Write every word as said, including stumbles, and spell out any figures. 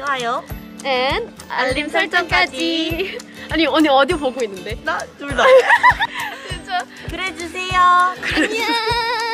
좋아요 앤 알림 설정까지. 아니 언니 어디 보고 있는데? 나 둘 다 진짜 그래 주세요 안녕.